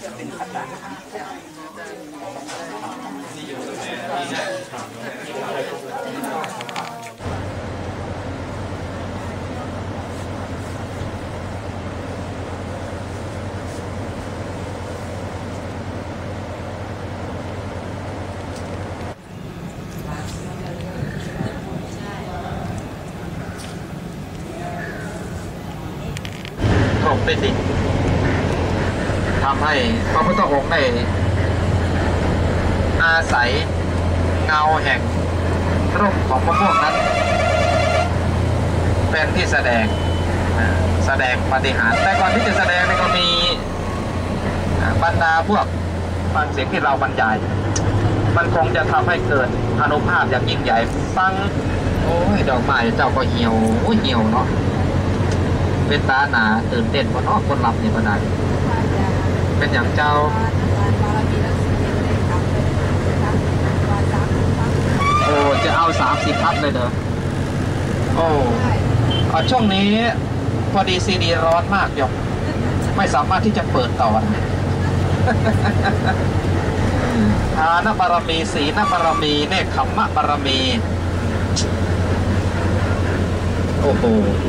เป็นดินทำให้พระพุทธองค์ได้อาศัยเงาแห่งร่มของมะม่วงนั้นเป็นที่แสดงปาฏิหาริย์แต่ก่อนที่จะแสดงนี่ก็มีบรรดาพวกฟังเสียงที่เราบรรยายมันคงจะทำให้เกิดอานุภาพอย่างยิ่งใหญ่ฟังโอ้ยดอกไม้เจ้าก็เหี่ยวเหี่ยวเนาะเป็นตาหนาตื่นเต้นคนคนหลับในขณะเป็นอย่างเจ้าโอ้จะเอา30 พัดเลยเด้อโอ้ช่วงนี้พอดีซีดีร้อนมากยกไม่สามารถที่จะเปิดต่อทานบารมีศีลบารมีเนคขมมะบารมีโอ้โห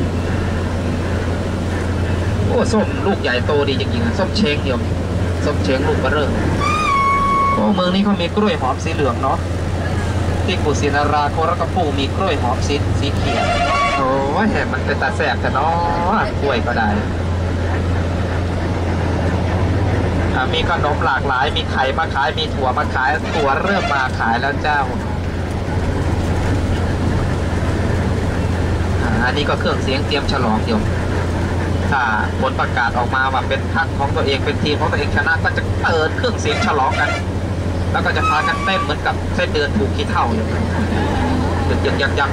ส้มลูกใหญ่โตดีจริงๆส้มเช้งเดียวส้มเช้งลูกเบอร์เร่อโอ้เมืองนี้เขามีกล้วยหอมสีเหลืองเนาะที่กุสินาราโครกระปูมีกล้วยหอมสีเขียวโอ้ยมันเป็นตาแสบแต่เนาะกล้วยก็ได้มีขนมหลากหลายมีไข่มาขายมีถั่วมาขายถั่วเริ่มมาขายแล้วเจ้าอันนี้ก็เครื่องเสียงเตรียมฉลองเดียวถ้าผลประกาศออกมาว่าเป็นพรรคของตัวเองเป็นทีมของตัวเองชนะก็จะเปิดเครื่องเสียงฉลองกันแล้วก็จะพากันเต้นเหมือนกับเส้นเดือนถูกขี้เท่ายัง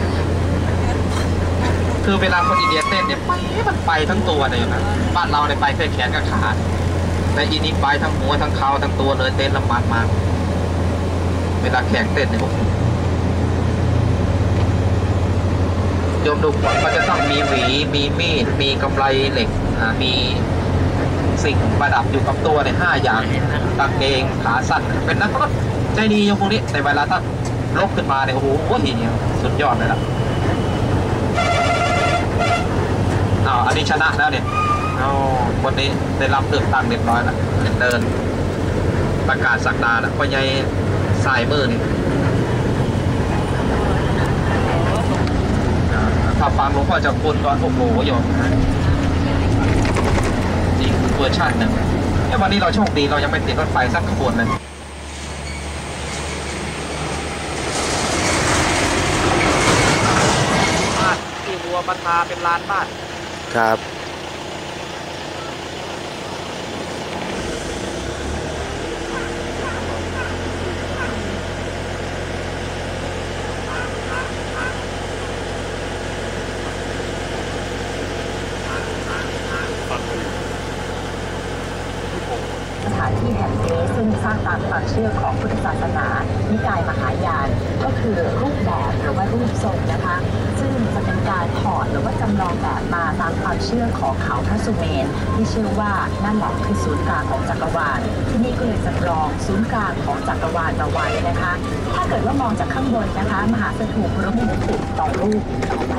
คือเวลาคนอินเดียเต้นเนี่ยมันไปทั้งตัวเลยนะบ้านเราเนี่ยไปแค่แขนกับขาแต่อีนี้ไปทั้งหัวทั้งเข่าทั้งตัวเลยเต้นลำบากมากเวลาแข่งเต้นเนี่ยโยมดูขวัญก็จะต้องมีหวีมีมีดมีกำไรเหล็กมีสิ่งประดับอยู่กับตัวใน5 อย่างกางเกงขาสั้นเป็นนักรบใจดีโยมพวกนี้แต่เวลาถ้าลบขึ้นมาเนี่ยโอ้โหสุดยอดเลยล่ะอันนี้ชนะแล้วเนี่ยวันนี้ได้รับเลือกตั้งเรียบร้อยแล้วเดินประกาศสักดาแล้วพ่อใหญ่สายมือนี่ถ้าฟังหลวงพ่อจะพูดก็โอ้โหโยมนี่เวอร์ชันหนึ่งวันนี้เราโชคดีเรายังไม่ติดรถไฟสักขบวนเลยบ้านที่วัวมาทาเป็นลานบ้านครับสถานที่แห่งนี้ซึ่งสร้างตามความเชื่อของพุทธศาสนานิกายมหายานก็คือรูปแบบหรือว่ารูปทรงนะคะซึ่งจะเป็นการถอดหรือว่าจำลองแบบมาตามความเชื่อของเขาพระสุเมนที่เชื่อว่านั่นแหละคือศูนย์กลางของจักรวาลที่นี่ก็เลยจำลองศูนย์กลางของจักรวาลมาไว้นะคะถ้าเกิดว่ามองจากข้างบนนะคะมหาสถูปพระมุขต่อรูปต่อไป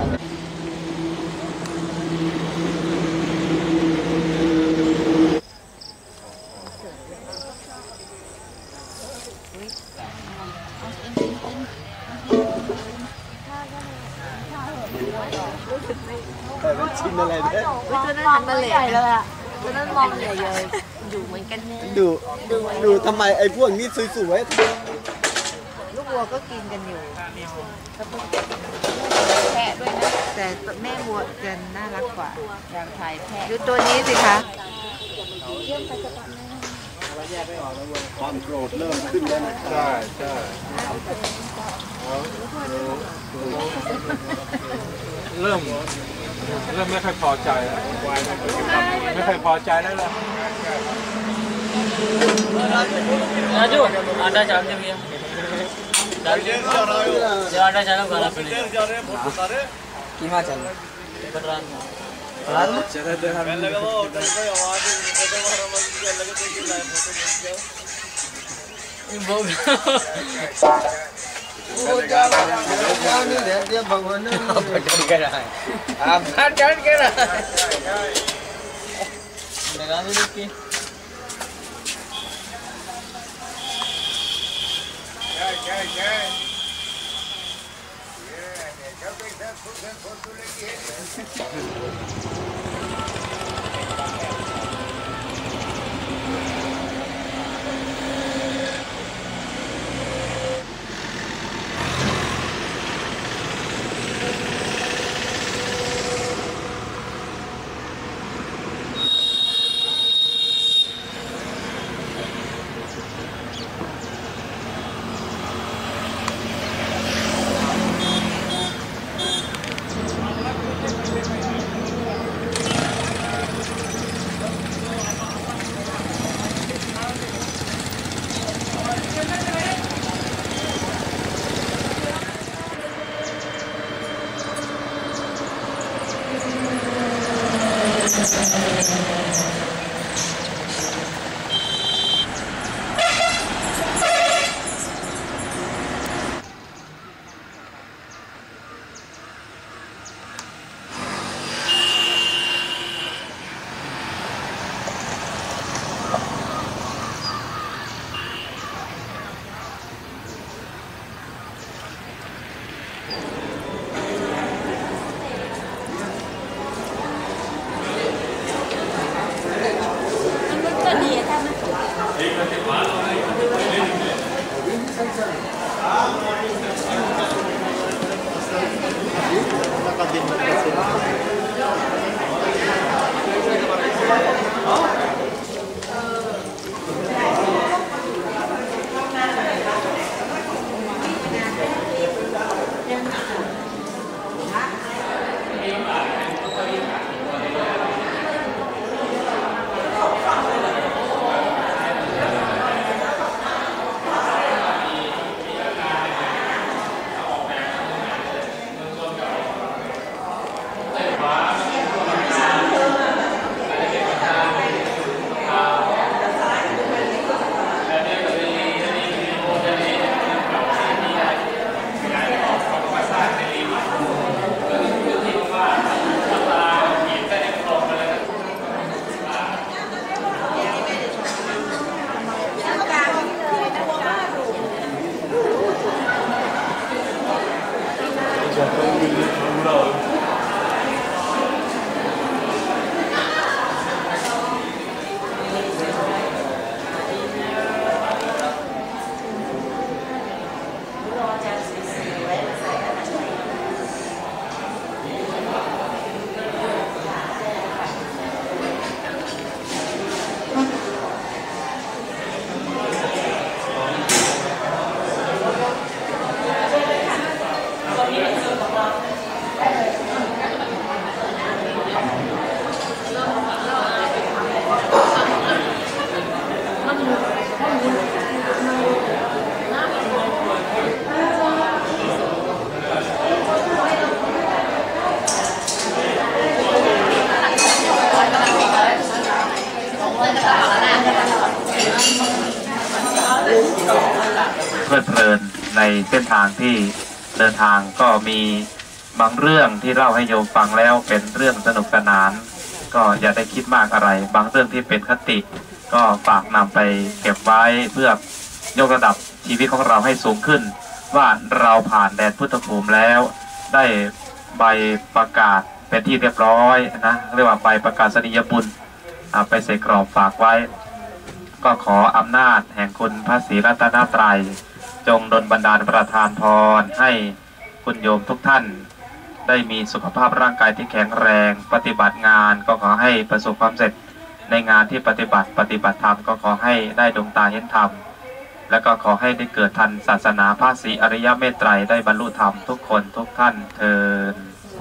ชิมอะไรเนี่ยตัวนั้นหันมาใหญ่เลยอ่ะตัวนั้นมองใหญ่เลยดูเหมือนกันเนี่ยดูทำไมไอ้พวกนี้สวยลูกวัวก็กินกันอยู่แพะด้วยนะแต่แม่วัวจะน่ารักกว่าอย่างไทยแพะดูตัวนี้สิคะความโกรธเริ่มขึ้นแล้วนะใช่เริ่มไม่ค่อยพอใจไม่ค่อยพอใจแล้วล่ะ राजू आटा चालते भैया आटा चालू करा कीमा चल เพลิดเพลินในเส้นทางที่เดินทางก็มีบางเรื่องที่เล่าให้โยมฟังแล้วเป็นเรื่องสนุกสนานก็อย่าได้คิดมากอะไรบางเรื่องที่เป็นคติก็ฝากนำไปเก็บไว้เพื่อยกระดับชีวิตของเราให้สูงขึ้นว่าเราผ่านแดนพุทธภูมิแล้วได้ใบประกาศเป็นที่เรียบร้อยนะเรียกว่าใบประกาศนียบุญไปใส่กรอบฝากไว้ก็ขออำนาจแห่งคุณพระศรีรัตนตรัยจงดลบันดาลประทานพรให้คุณโยมทุกท่านได้มีสุขภาพร่างกายที่แข็งแรงปฏิบัติงานก็ขอให้ประสบความสำเร็จในงานที่ปฏิบัติธรรมก็ขอให้ได้ดวงตาเห็นธรรมและก็ขอให้ได้เกิดทันศาสนาพระศรีอริยเมตไตรได้บรรลุธรรมทุกคนทุกท่านเทิน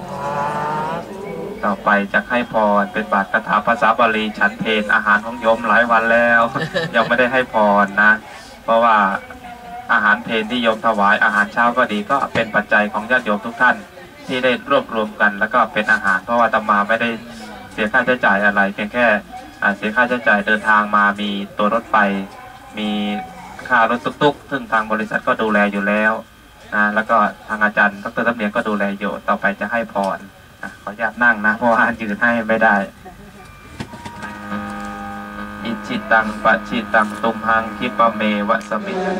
ต่อไปจะให้พรเป็นบาตรคาถาภาษาบาลีฉันเพลอาหารของโยมหลายวันแล้ว ยังไม่ได้ให้พรนะเพราะว่าอาหารเพลที่โยมถวายอาหารเช้าก็ดีก็เป็นปัจจัยของญาติโยมทุกท่านที่ได้รวบรวมกันแล้วก็เป็นอาหารเพราะว่าอาตมาไม่ได้เสียค่าใช้จ่ายอะไรเพียงแค่เสียค่าใช้จ่ายเดินทางมามีตัวรถไปมีค่ารถตุ๊กๆซึ่งทางบริษัทก็ดูแลอยู่แล้วแล้วก็ทางอาจารย์ดร.สำเนียงก็ดูแลอยู่ต่อไปจะให้พรขออนุญาตนั่งนะเพราะว่ายืนให้ไม่ได้อิจิตังปะจิตังตุมหังคิปะเมวะสมิง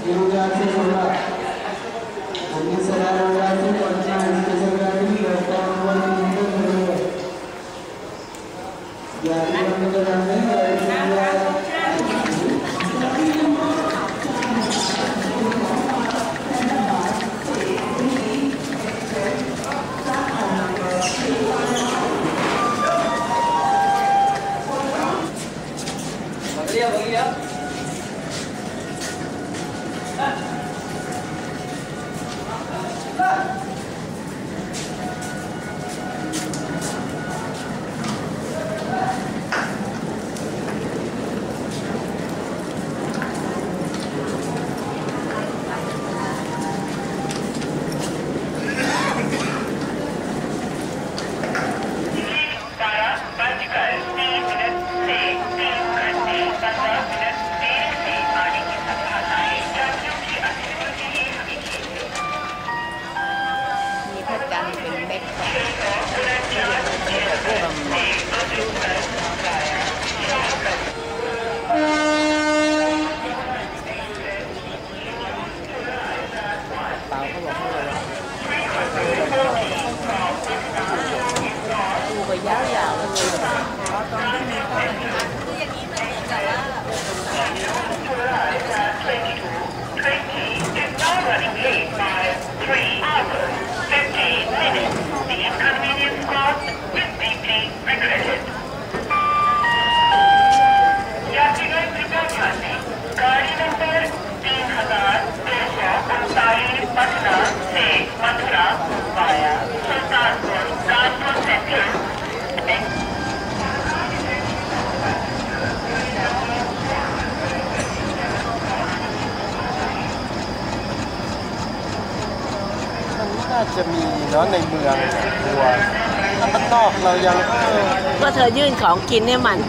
น่าจะมีเนาะในเมืองทัวร์ถ้าบ้านนอกเรายังก็เธอยื่นของกินให้มัน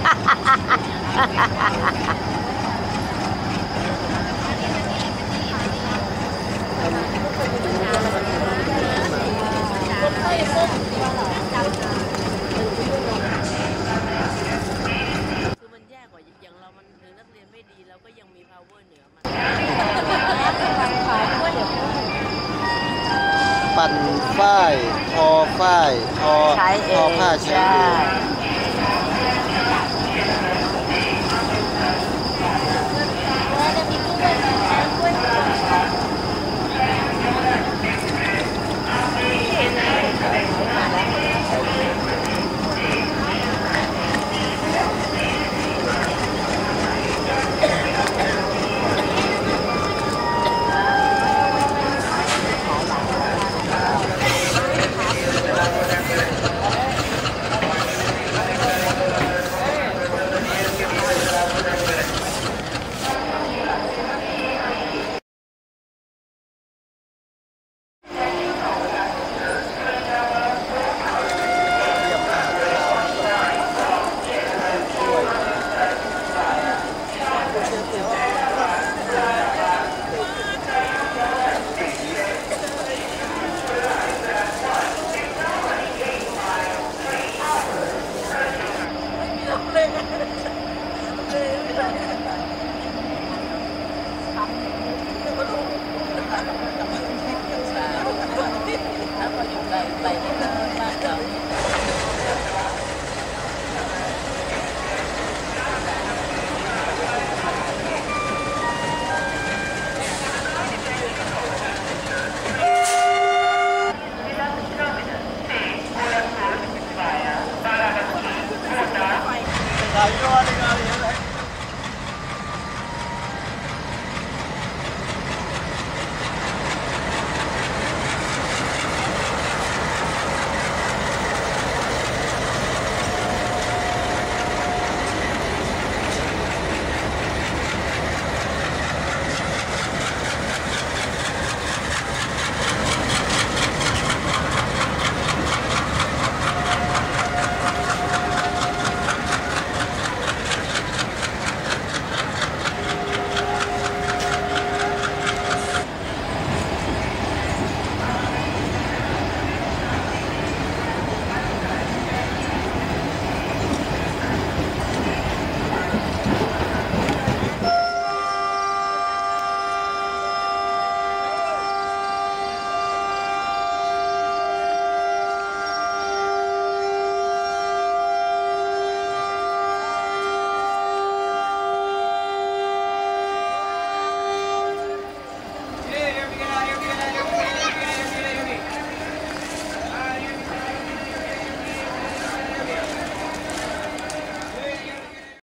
ปั่นฝ้ายทอฝ้ายทอผ้าใช้เอง